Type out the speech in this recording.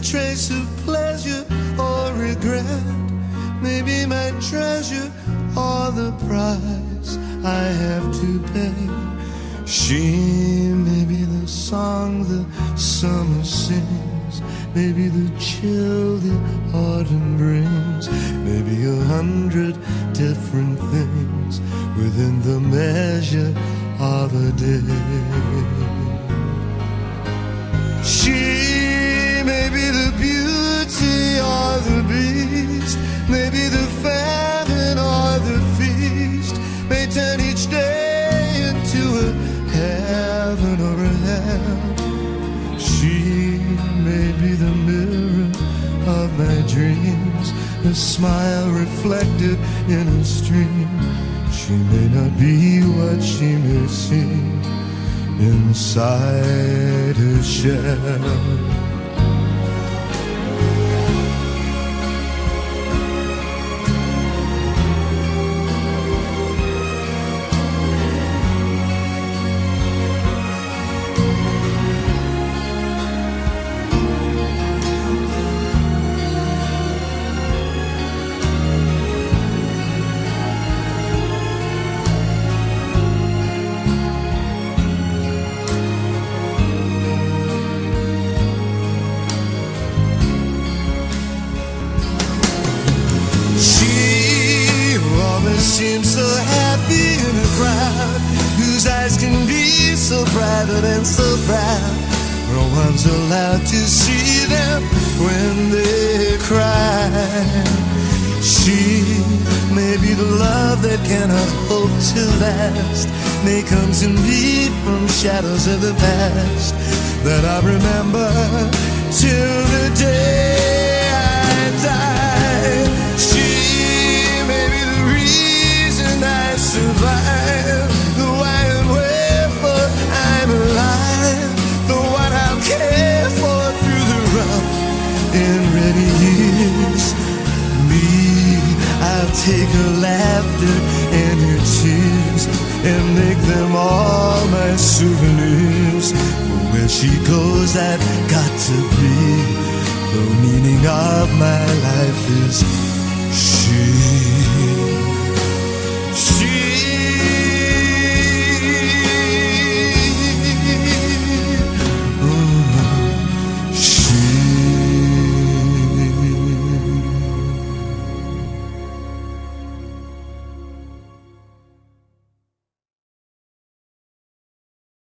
trace of pleasure or regret, maybe my treasure or the price I have to pay. She may be the song the summer sings, maybe the chill the autumn brings, maybe 100 different things within the measure of a day. She may be the beauty or the beast, maybe the famine or the feast, may turn each day into a heaven or a hell. She may be the mirror of my dreams, a smile reflected in a stream. She may not be what she may seem inside her shell. Seems so happy in a crowd whose eyes can be so private and so proud. No one's allowed to see them when they cry. She may be the love that cannot hope to last, may come to me from shadows of the past that I remember till the day I die. She may be the reason I survive, the why and wherefore I'm alive, the one I'll care for through the rough and ready years. Me, I'll take her laughter and her tears and make them all my souvenirs. For where she goes, I've got to be the meaning of my life.